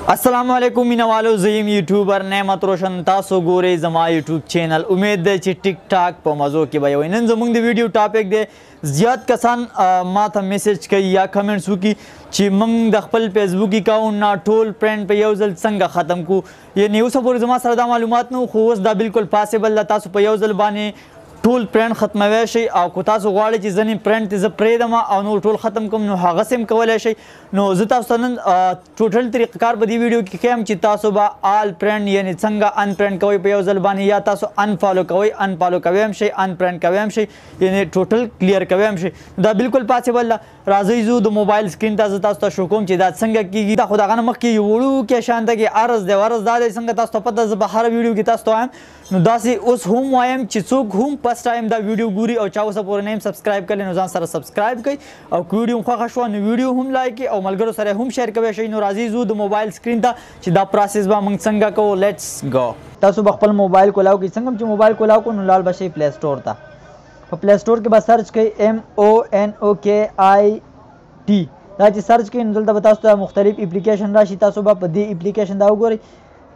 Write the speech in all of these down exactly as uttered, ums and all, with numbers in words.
अस्सलाम वालेकुम मीनावालो ज़ईम यूट्यूबर नेमत रोशन तासो गोरे जमा यूट्यूब चैनल उम्मीद है कि टिक टाक पर मज़ो के भाई नन जमुंग द वीडियो टॉपिक दे ज़्यादा कसान माता मैसेज कई या कमेंट्स की कि मंग द खपल फेसबुक अकाउंट ना टोल फ्रेंड पे यौजल संग ख़त्म को ये न्यूज़ पर जमा सरदा मालूमात नो खोस दा बिल्कुल पॉसिबल तासो पे यौजल बाने टोल फ्रेंड ख़त्मवे शي او کو تاسو غواړئ چې ځنې فرند ته زه پرېږدم او نور ټول ختم کوم نو هغسې هم کولی شئ نو زه تاسو ته نن ټوټل طریقه کار په دې ویډیو کې ښیم چې تاسو به آل فرند یعنې څنګه ان فرند کوئ په یو ځل باندې یا تاسو ان فالو کوئ ان فالو کوی هم شئ ان فرند کوی هم شئ یعنې ټوټل کلیر کوی هم شئ دا بالکل پاسبل ده راځئ زه د موبایل سکرین ته زه تاسو ته شو کوم چې دا څنګه کېږي دا خو د هغه نه مخکې یو وړوکی شانته کې عرض دی عرض دا دی څنګه تاسو ته پته زه به هره ویډیو کې تاسو ته وایم نو داسې اوس هم وایم چې څوک هم فسټ ټایم دا ویډیو ګوري او چا اوسه پورې نه یم سبسکرایب کړی نو ځان سره سبسکرایب کړئ او که ویډیو هم خوښه شوه نو ویډیو هم لایک کړئ او ملګرو سره هم شیر کوی شئ نو راځئ ځو د موبایل سکرین ته چې دا پروسس به موږ څنګه کوو لیټس گو تاسو به خپل موبایل کولاو کوئ څنګه چې موبایل کولاو کوو نو لاړ به شئ پلی سټور ته په پلی سټور کې به سرچ کوئ ایم او این او کې آی ټي دا چې سرچ کوئ نو دلته به تاسو ته مختلف اپلیکیشن راشي تاسو به په دې اپلیکیشن دا وګورئ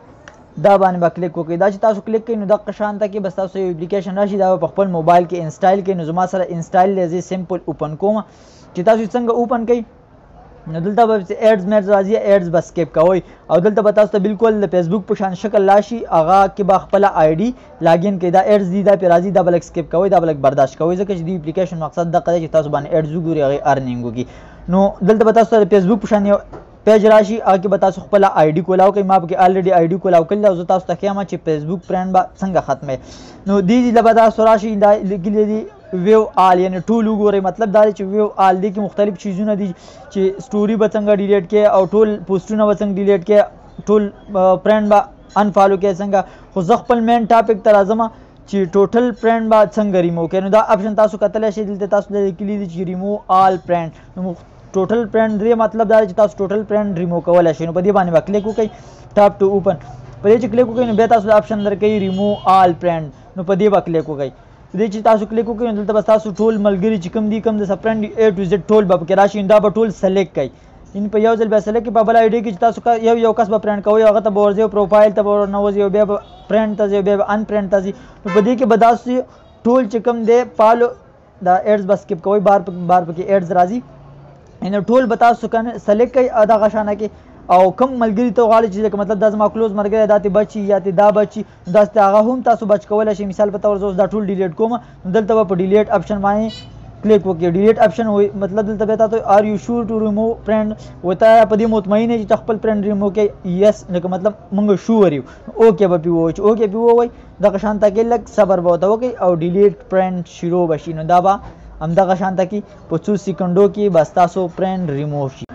دا باندې به کلیک وکړئ دا چې تاسو کلیک کوئ نو دغه شانته کې بس تاسو یو اپلیکیشن راشي دا به په خپل موبایل کې انسټایل کړئ نو زما سره انسټایل دی زه سمپل اوپن کوم چې تاسو څنګه اوپن کړئ نو دلته به ایډز میډز راځي ایډز به سکیپ کوئ او دلته به تاسو ته بالکل د فیسبوک په شان شکل راشي هغه کې به خپله آی ډي لاګین کړئ دا ایډز دي دا پرې راځي دا به لږ سکیپ کوئ دا به لږ برداشت کوئ ځکه چې د اپلیکیشن مقصد دغه دی چې تاسو باندې ایډز وګورئ هغې ارنینګ وکړي نو دلته به تاسو ته د فیسبوک په شان یو پیج راشي هغه کې به تاسو خپله آی ډي کولاو کوئ ما پکې الریډي آی ډي کولاو کړې او زه تاسو ته ښیم چې فیسبوک فرند به څنګه ختموي نو دې ځای به تاسو راشي دا لیکلي دي ویو آل یعنې ټول وګورئ مطلب دا دی چې ویو آل دې کې مختلف چیزونه دي چې سټوري به څنګه ډیلیټ کړئ او ټول پوسټونه به څنګه ډیلیټ کړئ ټول فرند به انفالو کړئ څنګه خو زه خپل مین ټاپک ته راځم چې ټوټل فرند به څنګه ریموو کړئ نو دا اپشن تاسو کتلی شئ دلته تاسو ته لیکلي دي چې ریموو آل فرند نو ټوټل فرند درې مطلب دا چې تاسو ټوټل فرند ریموو کولی شئ نو په دې باندې به کلیک وکړئ ټاپ ټو اوپن په دې چې کلیک وکړئ نو بیا تاسو د اپشن درکوي ریموو آل فرند نو په دې به کلیک وکړئ په دې چې تاسو کلیک وکړئ نو دلته به تاسو ټول ملګري چې کوم دي کوم د فرند اے ټو زیډ ټول به پکې راشي دا به ټول سلیکټ کړئ ان په یو ځل بیا سلیکټ کړئ په بل آی ډي کې چې تاسو یو یو کس به فرند کوئ هغه ته به ورځئ پروفایل ته به ورنوځئ او بیا به فرند ته ځئ بیا به ان فرند ته ځئ نو په دې کې به داسې ټول چې کوم دی فالو دا ایډز به سکپ کوئ بار بار پکې ایډز راځي ان ټول به تاسو سلیکټ کړئ دغه شانه کې او کم ملګري ته غواړئ چې مطلب دا زما کلوز ملګری دا ته بچي یا ته دا بچي داسې هغه هم تاسو بچ کولی شئ مثال په طور زه اوس دا ټول ډیلیټ کوم نو دلته به په ډیلیټ اپشن باندې کلیک وکړئ ډیلیټ اپشن مطلب دلته بیا تاسو آر یو شور ټو ریموو فرند وته په دې مطمئن یې چې خپل فرند ریموو کړئ یس لکه مطلب موږ شور یو اوکې به پې ووایو چې اوکې پې ووایئ دغه شانته کې لږ صبر به ورته وکړئ او ډیلیټ فرند شروع به شي نو دا به همدغه شانته کې په څو سیکنډو کې بس تاسو فرند ریموو شي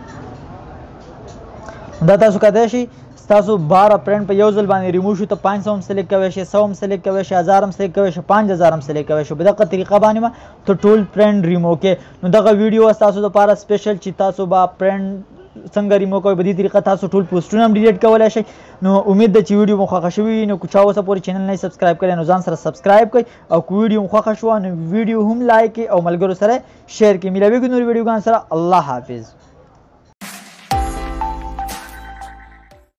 دا تاسو کتلی شئ ستاسو باره فرند په یو ځل باندې ریموو شو ته پانچ سوه هم سلیکټ کوی شئ سو هم سلیکټ کوی شئ هزار هم سلیکټ کوی شئ پانچ هزار هم سلیکټ کوی شئ په دغه طریقه باندې به ته ټول فرند ریموو کړې نو دغه ویډیو ستاسو دپاره سپیشل چې تاسو به فرند څنګه ریموو کوئ په دې طریقه تاسو ټول پوسټونه هم ډیلیټ کولی شئ نو امید ده چې ویډیو مو خوښه شوي نو که چا اوسه پورې چینل نه سبسکرایب کړی نو ځان سره سبسکرایب کړئ او که ویډیو مو خوښه شوه نو ویډیو هم لایک کړئ او ملګرو سره شیر کړئ میلاویږو نورو ویډیوګانو سره الله حافظ